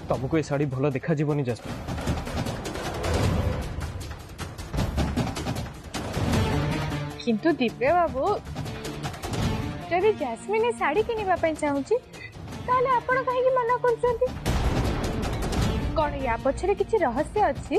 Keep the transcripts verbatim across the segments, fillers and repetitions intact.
तुमको ये साड़ी भल देखा जीवनी जैस्मिन। किंतु दिव्य बाबू जदि जैस्मिन ये साड़ी किनिबा पई चाहूची ताले आपण कहीं मना करछंती कौन या पछरे किछि रहस्य अछि?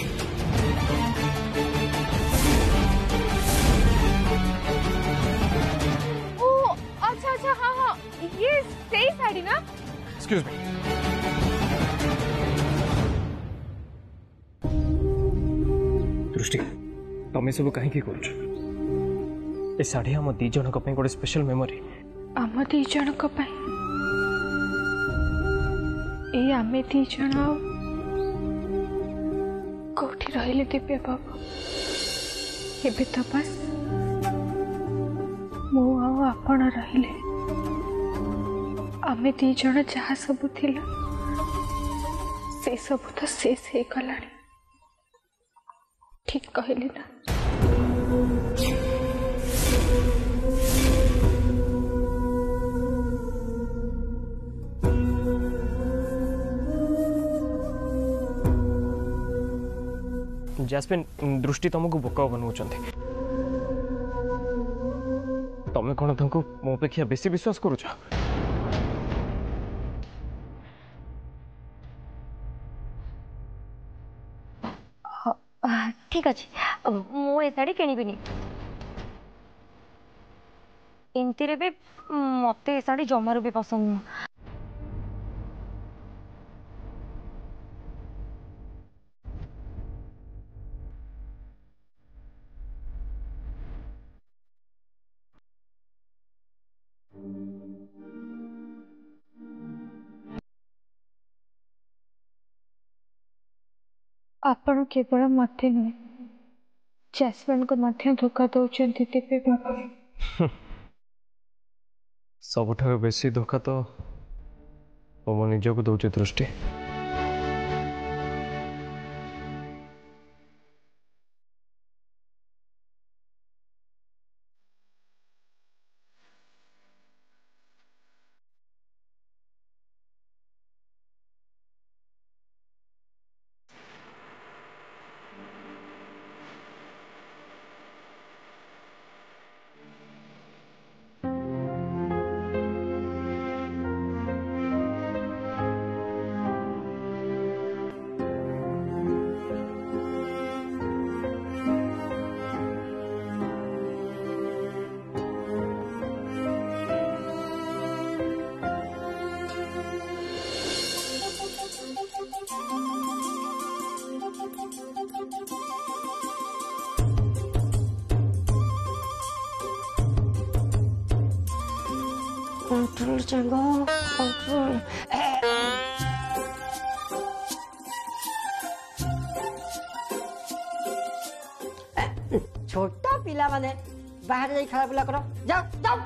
ओ अच्छा अच्छा हाँ हाँ ये सही साड़ी ना। Excuse me. दृष्टि तुम सब कहीं कर ए साड़ी आम दी जन गोटे स्पेशल मेमोरी आम दी जन ए आमे दी जन कोठी रहिले दिव्य बाबू एबे तो बस मो आओ आपण रहिले आमे दी जन जहा सब थिला से सब तो शेष हे गलानी। ठीक कहली ना। जैस्मिन दृष्टि तुमको बोका बनाऊं तमें कौन तुमको मो अपेक्षा बेसी विश्वास करुच? ठीक अच्छे मु साड़ी किणविनी एमती भी मत साड़ी जमार भी पसंद नुह। आपण केवल मत नुहे जैस्मिन को मध्य धोखा दौरान दिव्य बाबू। सबुठ बेसी धोखा तो तुम निजक दौचे दृष्टि। कंट्रोल चंगो कंट्रोल छोटा पिला माने बाहर जाई खराब पिला करो जाओ जाओ।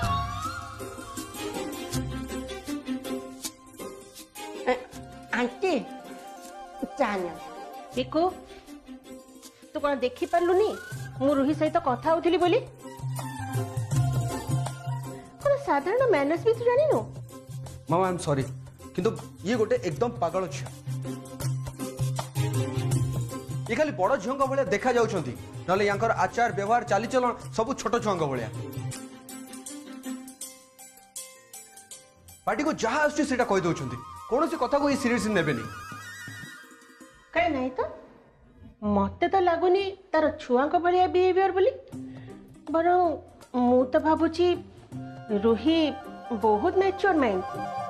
आंटी चान देखो तू कौन देखी पारलुनी मु रुही सहित कथा होउथिली बोली साधारण मैनर्स भी तू जानी नो। मामा आई एम सॉरी किंतु ये गोटे एकदम पागल झियो ये खाली बड़ झियो भाया देखा जाउछंती नले यांकर आचार व्यवहार चालीचलन सब छोट छुआ भाया पार्टी को जहाँ आसुची सेटा कहि दउछंती कौन सी कथा को ये सीरियस नेबेनी कहीं नहीं तो मते तो लगुनी तार छुआ भाया बिहेवियर बोली बर मु तो भाबुची रूही बहुत मैच्योर माइंड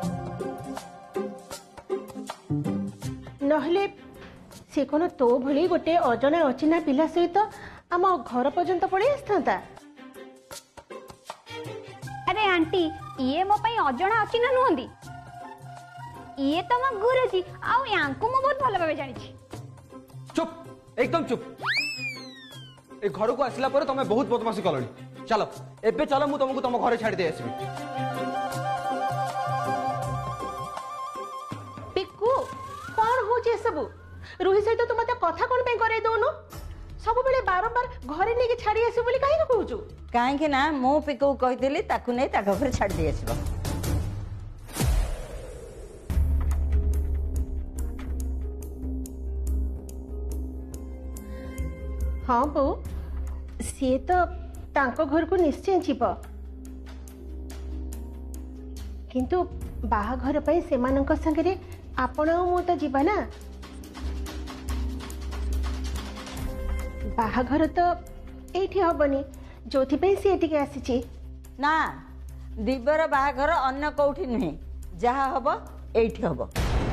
नहले से कौन तो भली गोटे अजना अचिना पिला सहित आम घर पर्यंत पड़े आसता। अरे आंटी ये मो पाई अजना अचिना नुहंती ये तो मो गुरुजी आउ यांको मो बहुत भलो भाबे जानि छी। चुप एकदम चुप ए घर को आसला पर तमे बहुत बदमाशी कलनी चलो एबे चलो मु तुमको तुम घरे छाड़ दे आसबी। पिक्कू कौन हो जे सब रूही सहित तू मते कथा कोन पे करे दोनो सब बेले बारंबार घरे नेके छाड़ी आसी बोली काहे कहूचु काहे के ना मो पिक्कू कहिदेली ताकू नै ता घरे छाड़ दे आसीबो। हाँ बो सी तो तांको घर को निश्चय जीव किंतु बाहाघर पर सेमानंक संगे आपण मु तो जीवा ना बाहाघर तो एठी हबनी जोथि पे सी एठी के आसीची ना दिव्यर बाहाघर अन्य कौटी नुहे जहा हब एठी हब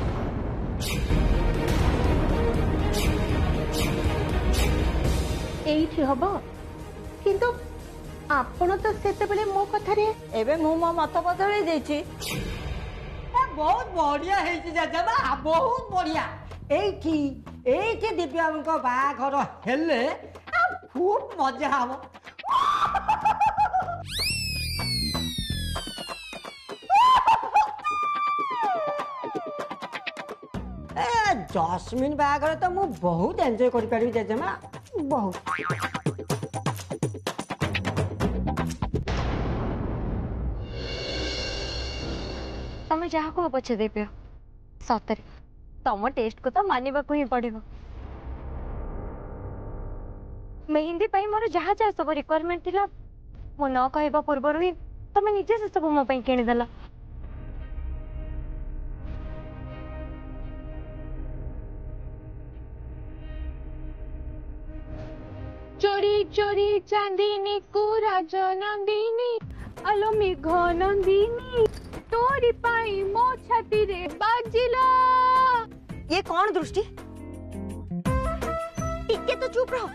एठी हब किंतु आपण तो सेते बेले मो कथा रे एबे मु मो मत बदलै देछि बहुत बढ़िया है जजमा बहुत बढ़िया एठी एठी दिव्यांग बाहाघर हेले खूब मजा हम ए जस्मिन बाहाघर तो मु बहुत एंजॉय करि पारि जजमा बहुत तमें जहाँ को पचे देव सतरे तम टेस्ट को तो मानवा ही पड़ो मेहंदी पाई मोर जहाँ जहाँ सब रिक्वायरमेंट थिला मो न कहबा पूर्व ही तमें निजे से सब मो पई किनिदेला चोरी चोरी चांदीनी को राजा नंदिनी आलो मेघ नंदिनी तोरी पाई मो छाती रे बाजिला। ये कौन दृष्टि टिके तो चुप रहो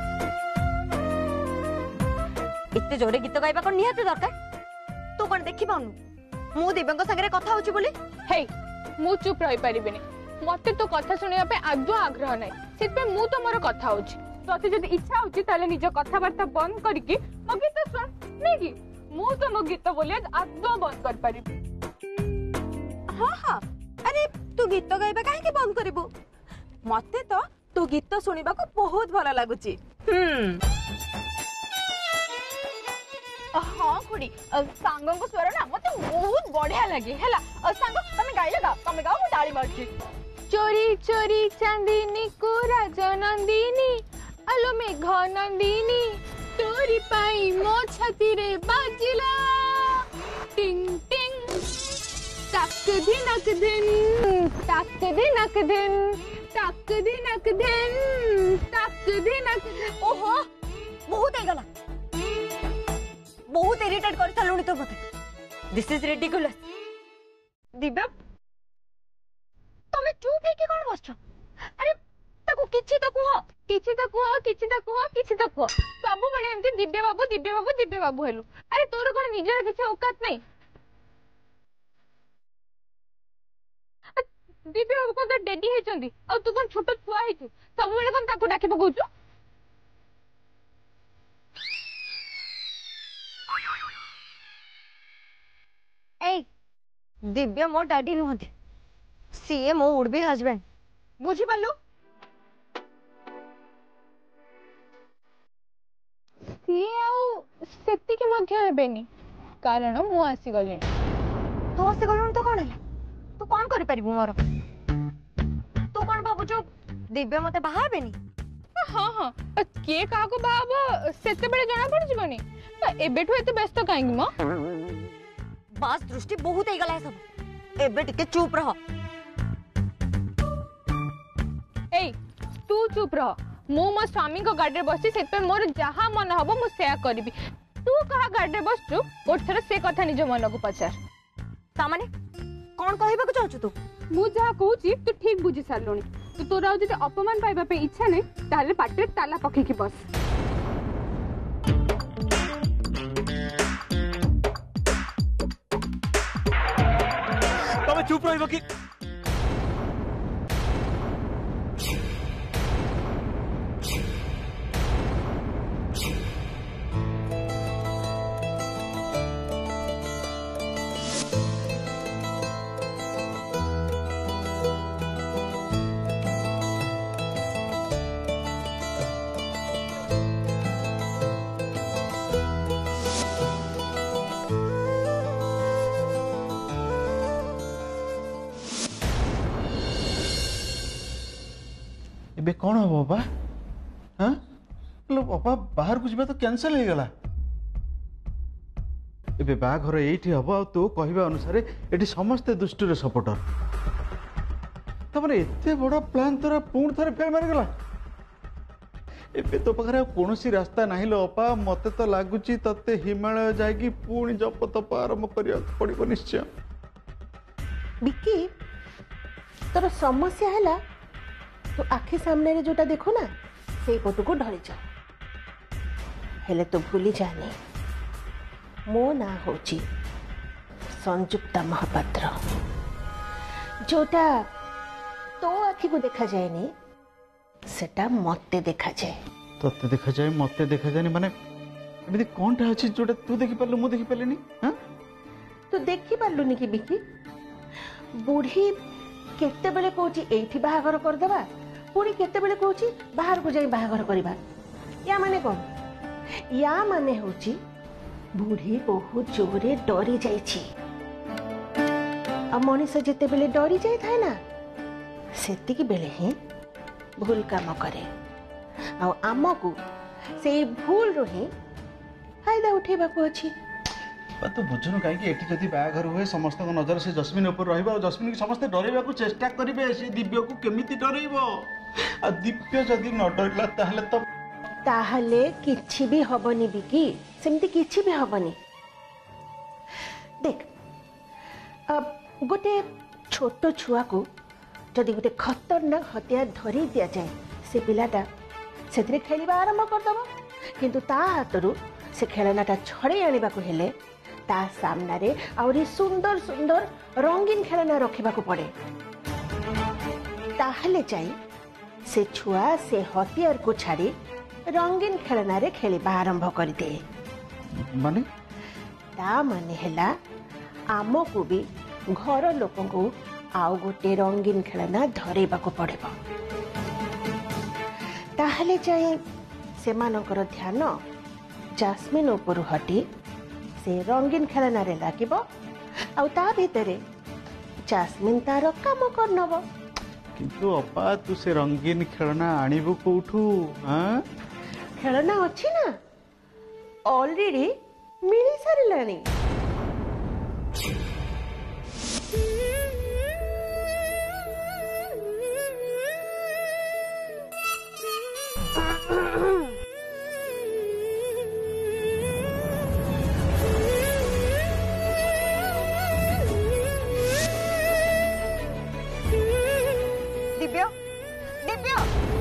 इतने जोरे गीत गाइबा को निहाती दरकार तू कौन देखि पाउनु मु दिव्यांग संगे कथा होची बोली हे मु चुप रही परिबिनी मते तो कथा सुनिया पे आदौ आग्रह नै सिर्फ मु तो मोर कथा होची तोते जदि इच्छा होची ताले निज कथा वार्ता बंद करके मो गीत सुन नै कि मु तो मो गीत बोलिया आदौ बंद कर पारिबी। हाँ हाँ अरे तू गीत गाइबा काहे के बंद करिबु मते तो तू गीत सुनिबा को बहुत भला लागुची। हम्म हाँ खुड़ी सांगों को स्वर ना मते बहुत बढ़िया लगे हैला सांग तमे गाइले गाओ तमे गाओ मु ताली मारची। चोरी चोरी चांदीनी को राजा नंदिनी आलो मेघ नंदिनी तोरी पाई मो छाती रे बाजिला टिंग टिंग टक दिनक दिन टक दिनक दिन टक दिनक दिन टक दिनक दिन। ओहो बहुत हे गला बहुत इरिटेट कर चलुनी तो मते दिस इज रिडिकुलस दिव्या तमे चुप है के कोन बसछ अरे ताको किछि तो कुह किछि तो कुह किछि तो कुह किछि तो कुह सब बणे एमती दिव्य बाबू दिव्य बाबू दिव्य बाबू हेलु अरे तोर कोन निजर किछि औकात नै दिव्य बाबू को तो डेडी हे चंदी आ तू कोन छोट छुआ हे सब बणे कोन ताको डाके पकौछु। ए दिव्या मो डैडी नुहति सीए मो वुड बी हस्बैंड बुझी पालु सी आउ सेति के मध्य हेबेनी कारण मु आसी गलिनी तो आसी गलुन तो कोन है तू कोन करि परिबु मोर तू कोन बाबू जो दिव्या मते बाहा हेबेनी हाँ हाँ के का को बाबा सेते बेले जणा पड़ जिवनी एबेठु एते व्यस्त काहेंगी म बस दृष्टि बहुत ही गला है सब एबे टिके चुप रह ए तू चुप रह मु मो स्वामी को गाड़ी बसছি सेत पे मोर जहा मन हबो मु सेया करबी तू कहा गाड़ी बसछु ओठर से कथा निज मन को पचार ता माने कोन कहबा को चाहछु तू मु जहा कहूची तू ठीक बुझी सारलोनी तू तोरा जदि अपमान पाइबा पे इच्छा नै ताले पाटे ताला पके की बस। तमे चुप रहिबो कि एबे कौन हो बाबा हाँ मतलब अपा बाहर को जीवा तो कैंसिल हो गला एबे बाघर एठी हबो आ तो कहबा अनुसार एठी समस्त दुष्टर सपोर्टर तमरे एते बड़ प्लान तोरा पूर्ण थरे फेल मार गला एबे तो पखरे कोनोसी रास्ता नाही लो अपा मते तो लागुची तते हिमालय जागी पूर्ण जप तप आरंभ करिया पड़िबो निश्चय बिक्की तोर समस्या है तो आखि सामने रे जोटा देखो ना से पटु को ढली जा हेले तो भूली जाने मो ना होची संयुक्ता महापात्र जोटा तो आखि को देखा जाएनी सेटा मते देखा जाए तते देखा जाए मते देखा जाए माने एमिति कोनटा अछि जोटा तू देखि परलु मु देखि परलेनी हां तू देखि परलुनी कि बिक्की बुढ़ी केते बेले कहूची एठी बाहागर कर देबा पुणी केते बेले कहूची बाहर को जाई बाहागर करबा या माने कोन या माने होची बुढ़ी बहुत जोरे डरी जाइछि आ मनीष जेते बेले डरी जाई थाए ना सेति की बेले ही भूल काम करे आ आमको से भूल रो ही फायदा उठेबा को अछि तो बुझुन कहीं एटी जदि बाघर हुए समस्त नजर से जस्मिन ऊपर रहिबा और जस्मिन की समस्त डरेबा को चेष्टा करिवे से दिव्य को केमिति डरेइबो आ दिव्य जदि न डरला ताहले तो ताहले किछि भी हबनी बिकी सेमति किछि भी हबनी देख अब गोटे छोट छुआ को जदि गोटे खतरनाक हथियार धरी दिया जाए से पिलाटा से खेलिबा आरंभ करदब किंतु ता हातरू से खेलनाटा छड़े आनिबा को हेले ता सामना रे आउरी सुंदर सुंदर रंगीन खेलना रखिबा को पड़े ताहले जाई से छुआ से हथियार को छाड़ी रंगीन खेलना रे खेलिबा आरंभ कर दे माने ता माने हेला आमो को भी घर लोकों को आउ गोटे रंगीन खेलना धरेबा को पड़ेबो ताहले जाई सेमानकर ध्यान जास्मिन ऊपर हटी से रंगीन खेलना रे लागिबो आ ता भीतरे जास्मिन तार काम कर नबो किंतु अपा तू से रंगीन खेलना आनिबो कोठू हां खेलना अछि ना ऑलरेडी मिली सारिलानी दिव्य दिव्य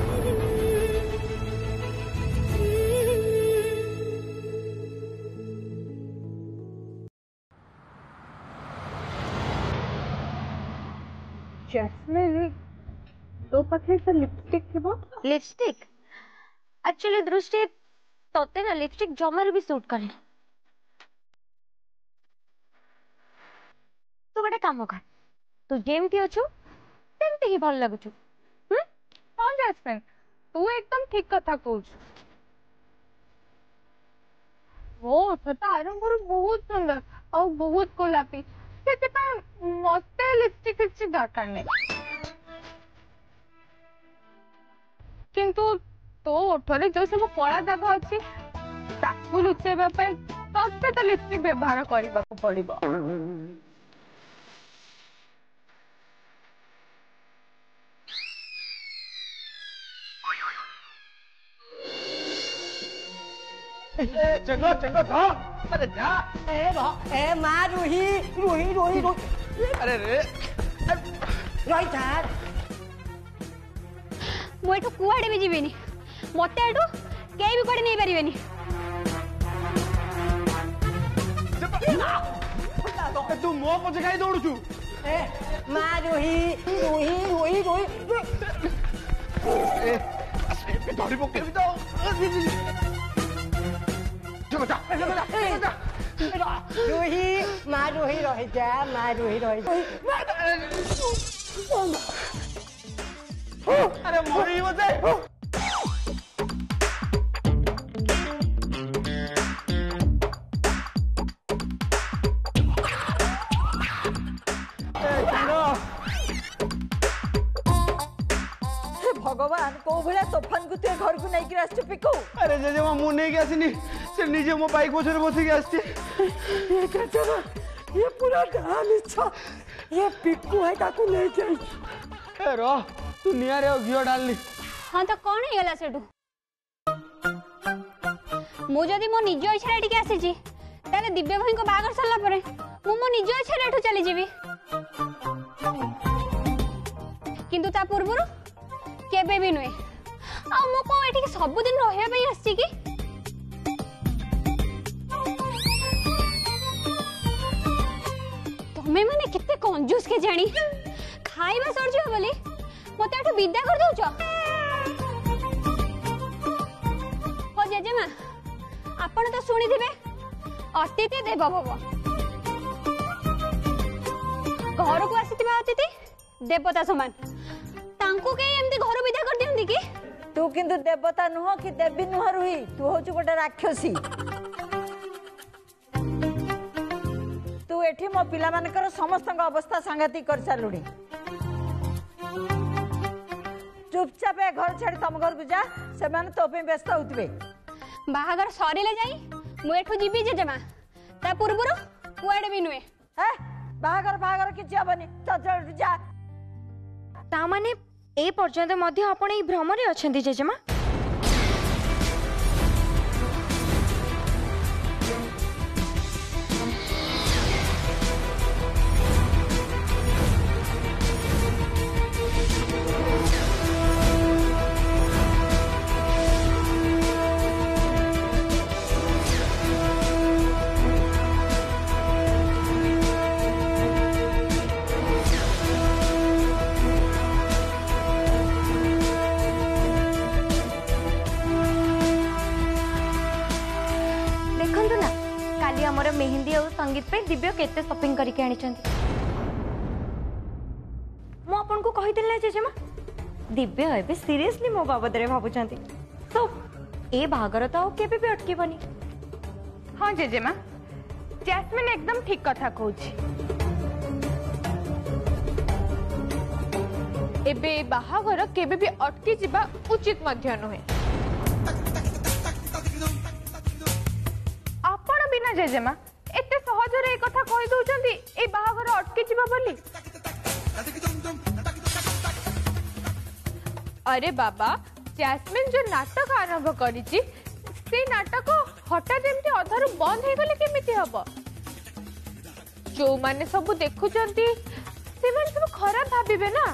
जैस्मिन तो पाखे से लिपस्टिक थी लिपस्टिक एक्चुअली दृष्टि तोते ना लिपस्टिक जमर भी सूट करे तू गोटे काम कर तू जेमती अच्छु सेमती ही भल लगुछु हम हां जैस्मिन तू एकदम ठीक कथा कहू वो सता आरंभ बहुत सुंदर और बहुत गोलापी मत लिपस्टिक किसी दरकार नहीं किंतु तो ओठरे जो सब कला दाग अच्छी ताकू लुचेबा पय तते तो लिपस्टिक व्यवहार करबा को पड़िबो चंगो चंगो था अरे जा ए रो ए मां रूही रूही रूही रूही अरे रे रोई छाड़ मु एठो कुआडे भी जीवेनी मते एठो केई भी कोडे नै परिवेनी तू मो पछे काई दौड़ुछु ए मां रूही रूही रूही रूही ए पे धरी पके भी तो चलो जा चलो जा रूही मां रूही रही जा मां रूही रही अरे मोरी बजे भगवान को भले तोफान को तू घर को नहीं कि आछ पिकू। अरे जेजेमा मु नहीं के आसिनी से निजे मो बाइक पछरे बसी के आछी। ये जजेमा ये पूरा डाल इच्छा ये पिकू है ताकू नहीं जाई। ए रो तू निया रे घियो डालनी। हाँ तो कौन है गला सेठू मु जदी मो निज इच्छा एठी के आसी ताले दिव्य भाई को बागर सरला परे मु मो निज इच्छा एठू चली जीवी किंतु ता पूर्वरु केबे भी नुए आ मो को एठी के सब दिन रहया पई आसी की तमे माने कितने कंजूस के जानी खाइबा सर जो बोली मते एठू विदा कर दउछ हो जेजेमा आपण तो सुनी थिबे अतिथि देव भव घर को आसीथिबा अतिथि देवता समान तांको के एमती घर विदा कर दियंदी की तू किंतु देवता नुह कि देवी नुह रुही तू होचु गोटे राक्षसी तू एठी मो पिला मानकर समस्त अवस्था सांघातिक कर सालुडी चुपचाप ए घर छाड़ी तम घर को जा से माने तो पे व्यस्त होतबे बाहागर सरीले जाई मु एठू जीबी जेजेमा ता पूर्वरु कुआडे भी नुए हे बाहागर बाहागर कि जबनी चल चल जा ता माने ए पर्यंत मध्य आपण ए भ्रम रे अछंती जेजेमा मेहंदी और संगीत पे दिव्य केते शॉपिंग करके आनी चंदी मो अपन को कहि दिले जेजेमा दिव्य एबे सीरियसली मो बाबद रे भाबु चंदी तो ए भागर तो केबे भी अटकी बनी हां जेजेमा जैस्मिन एकदम ठीक कथा कहूची एबे बाहागर केबे भी अटकी जिबा उचित मध्य नहे आपण बिना जेजेमा एते सहज रे कथा कहि दउचंदी ए बाहागर अटकी जिबा बोली अरे बाबा जैस्मिन जो नाटक आरंभ करिछि से नाटक हठात एमती अधारु बंद हे गले केमिति हबो जो माने सब देखुचंती से माने सब खराब भाबिबे ना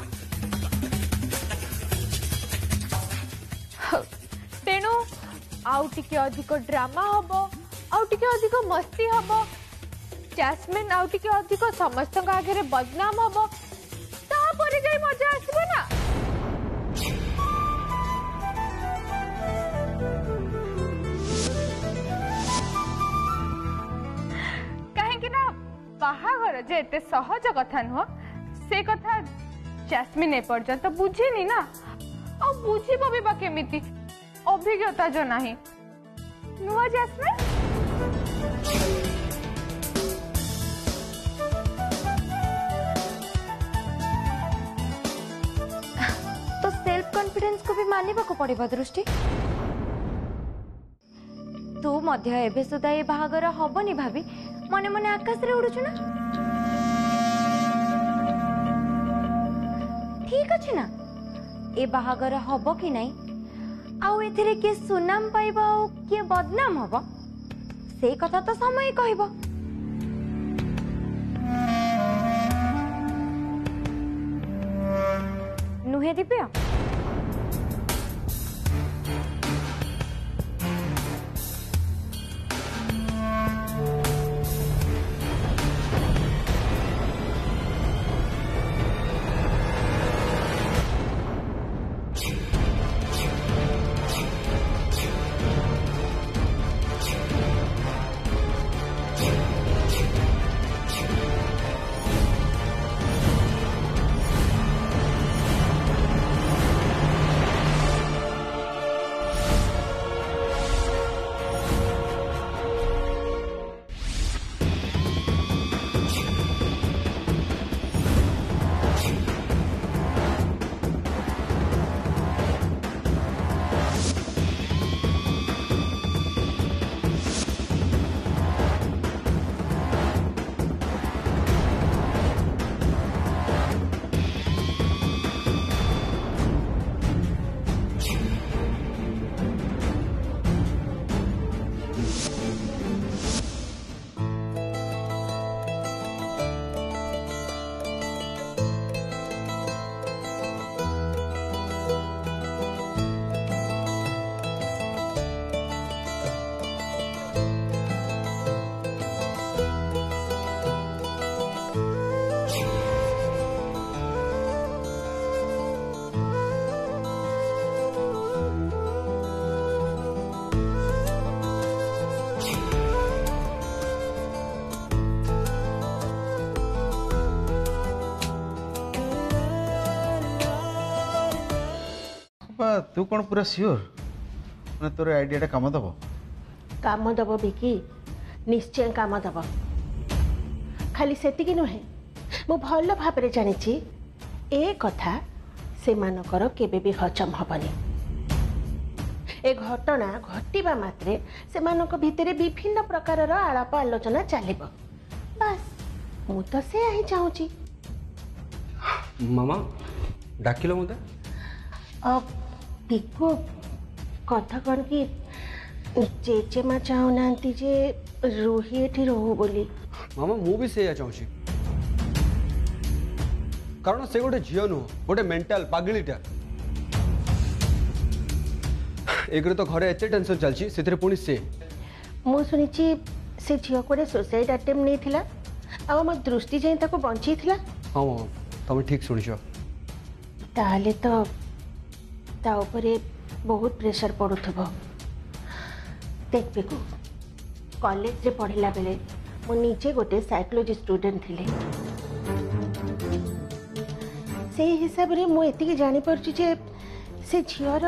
तेणु आउ टिके अधिक ड्रामा हबो आउ टिके अधिक मस्ती हबो जैस्मिन आउ टिके अधिक समस्त आगे बदनाम हबो तापरे जाई मजा आसीबो ना कहीं कि ना बाहागर जे एते सहज कथा नुह से कथा जैस्मिन ए पर्यंत बुझीनी ना आ बुझीबो भी बा केमिति अभिज्ञता जो नाही नुह जैस्मिन तो सेल्फ कॉन्फिडेंस को भी मानिबा को पड़िबा दृष्टि तू मध्य एबे सुधा ए बाहागर हबनी भाभी मने मने आकाश रे उडुछु ना ठीक अछि ना ए बाहागर हबो कि नाही आउ एथिरे के सुनाम पाइबा आउ के बदनाम हबो से कथा तो समय कहबो नुहे दिव्य बाबा तू कौन पूरा सियोर मैंने तोर आइडियाटा काम दब काम दब बिकी निश्चय काम दब खाली सेतिकी नुहे मु भल भाव जानी ए कथा से मानकर केबे भी हजम हबनी ए घटना घटिबा मात्रे से मानक भितरे विभिन्न प्रकार आलाप आलोचना चलिब बस मु तो से ही चाहूची मामा डाकिलो मुझे अब पिकु कथा कौन कि जेजेमा चाहूना जे रूही एठी रहू बोली मामा मु भी से चाहूची कारण से गोटे झील नुह गोटे मेंटल पागलीटा एक तो घरे एते टेंशन चलची सेतरे पुणी से मु सुनिची से झील को सुसाइड अटेम्प्ट नहीं थिला आ म दृष्टि जाई ताको बंची थिला हां मामा तुम ठीक सुनिछ ताले तो ता ऊपर बहुत प्रेशर पड़ुथबो देख बेकु कॉलेज रे पढ़िला बेले मु निजे गोटे साइकोलॉजी स्टूडेंट थिले से हिसाब रे मु एतिकी जानि परछि जे से झियर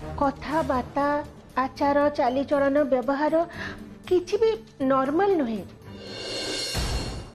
कथाबार्ता आचार चालीचलन व्यवहार किछि भी नॉर्मल नुहे